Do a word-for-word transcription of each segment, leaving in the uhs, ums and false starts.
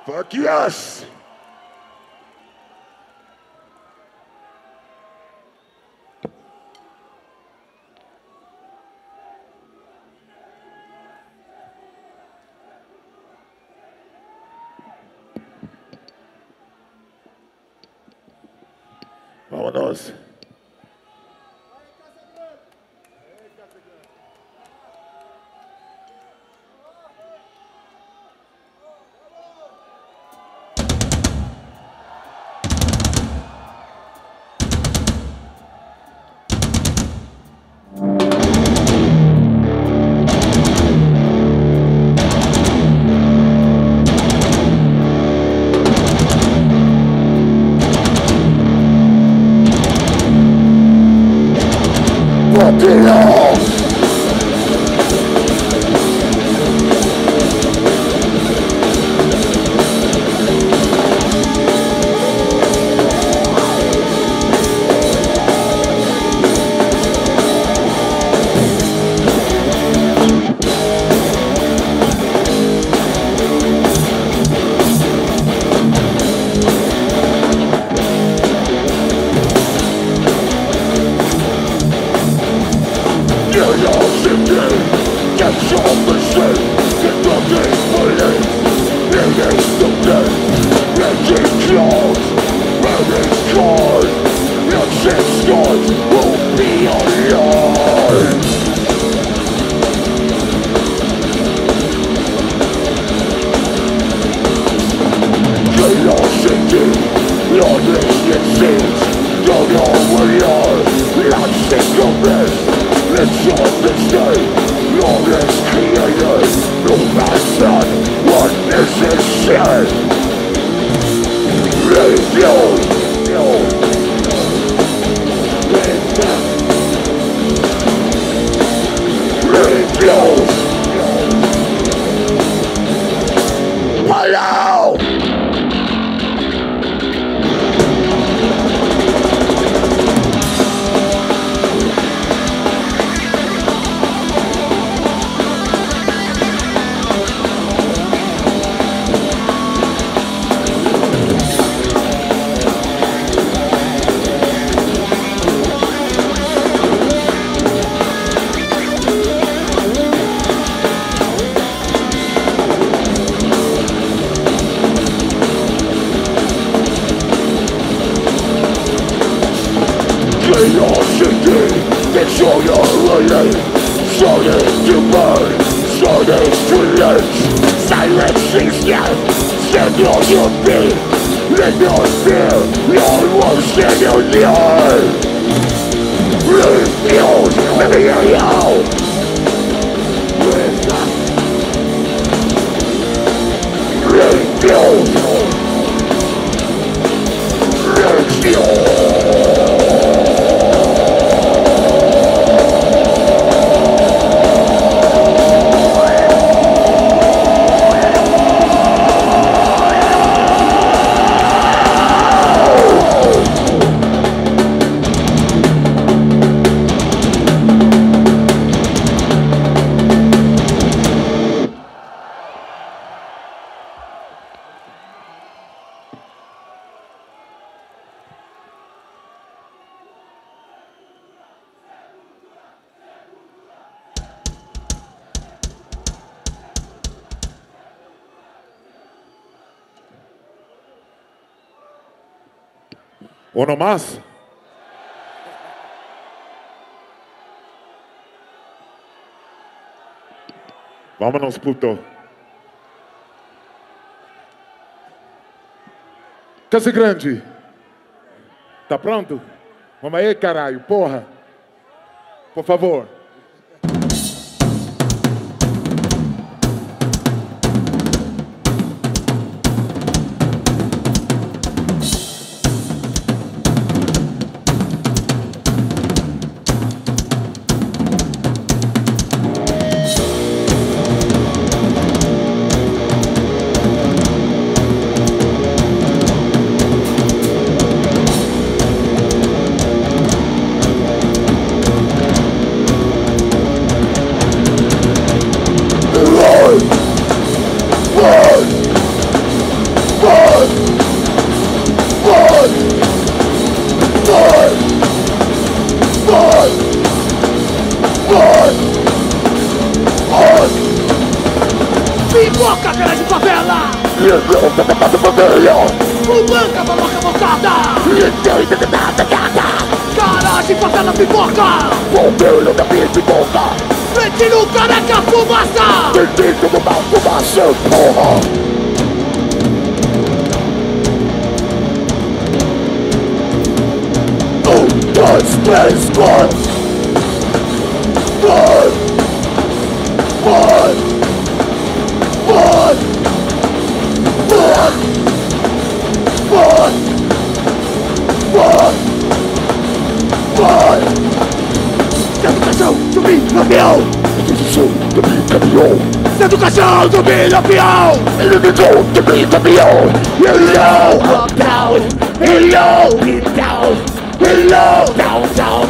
Fuck yes! Vámonos. Uno más. Vámonos, puto. Casa Grande. Tá pronto? Vamos aí, caralho. Porra. Por favor. Force! Force! Force! Force! Force! Force! Pipoca, cara de favela! Legal, tá matando bandeira! Fumanca, maloca moçada! Cara de favela, pipoca! Bombeiro da minha pipoca! Frente no careca, fumaça! Bendito do mal, fumaça, porra! Um, dois, três, quatro! Vai! Vai! Vai! Vai! Vai! Vai! Vai! Dentro do caixão, zumbi, lampião! Educação, também caminhão! Dentro do caixão, zumbi, lampião! Educação, também caminhão! Hello! Down, Hello! down, Hello! down, down!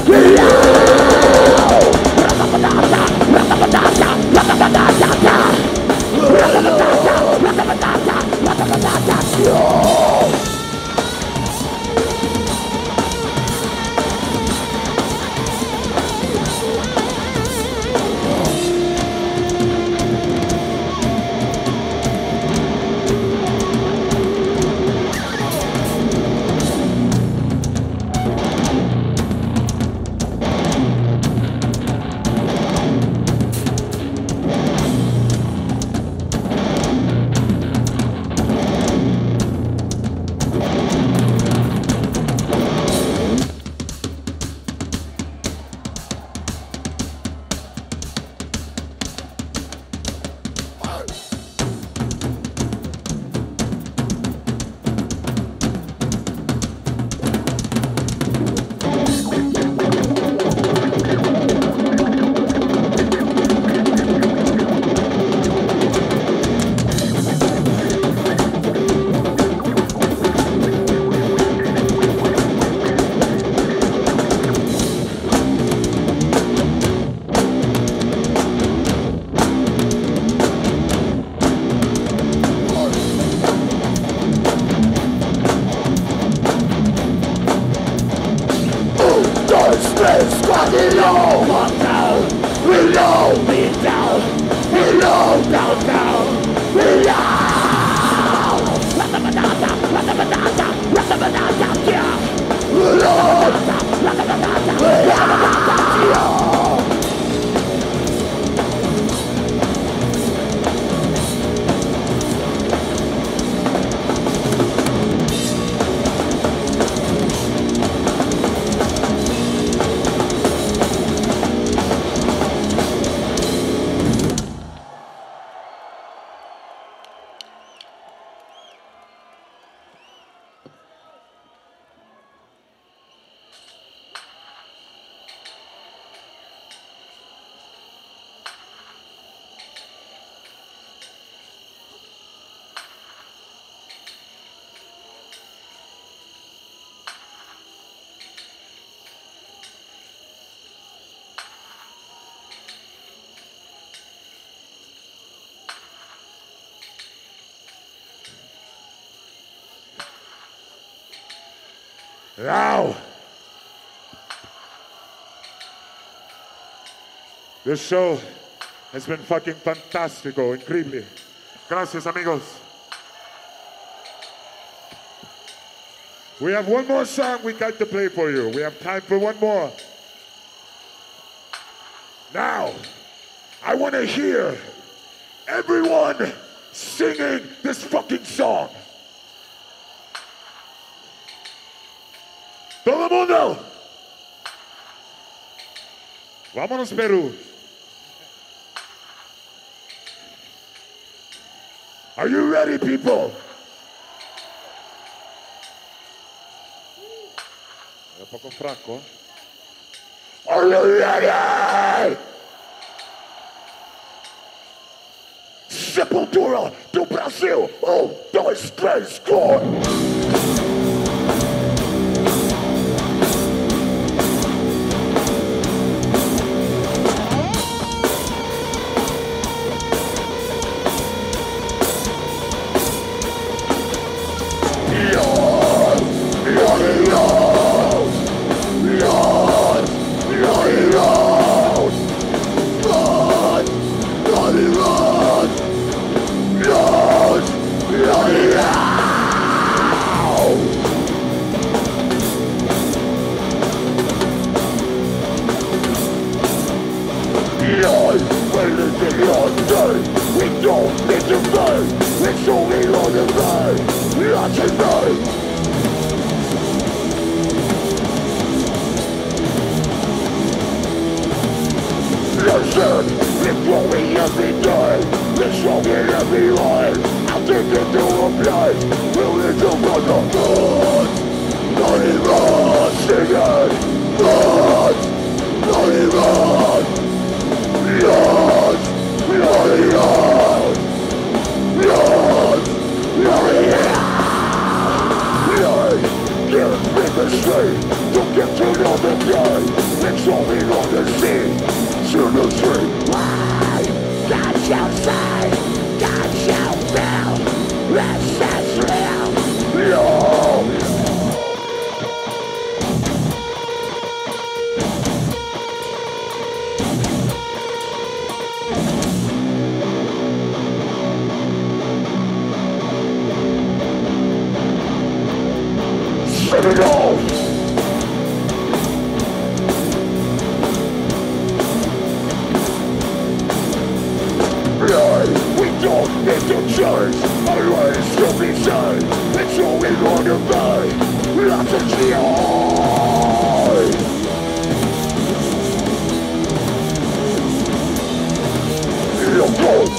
Now, this show has been fucking fantastico, increíble. Gracias, amigos. We have one more song we got to play for you. We have time for one more. Now, I want to hear everyone singing this fucking song. Todo mundo! Vámonos, Peru. Are you ready, people? É um pouco fraco. Are you ready? Sepultura do Brasil. Um, dois, três, quatro. watching me. Listen, it's growing every day. It's growing every line. I'm taking to a place. Willing to run the road. Not even singing. Run, not even. Run, not even. Run, not even. Give me the strength to get to know the day. It's only on the sea. To the tree. Why? God shall say, God shall build. This is real. No. Set it off. We don't need to change, our ways to be saved. It's all we want to be. Lots of joy. Look out.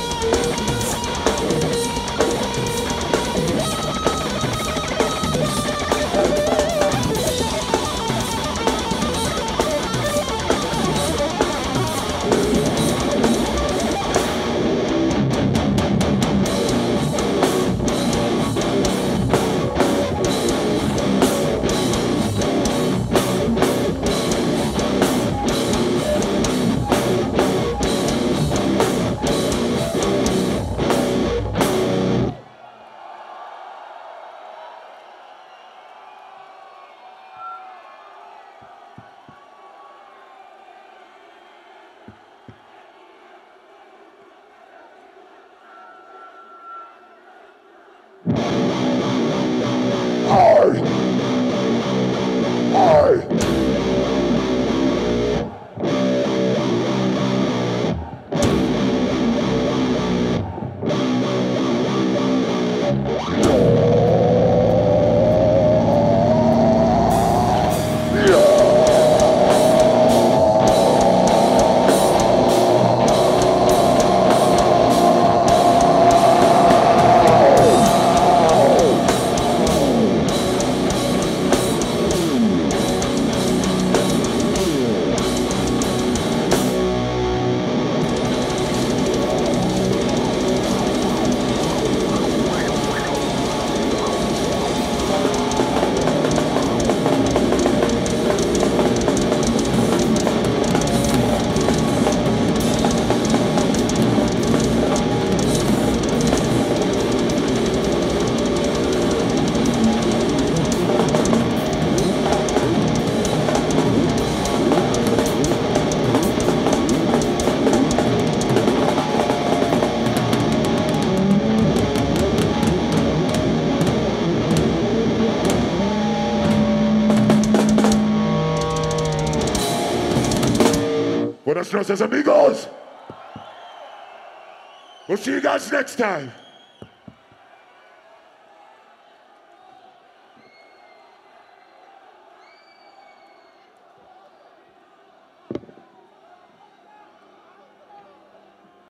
Buenas noches, amigos. We'll see you guys next time.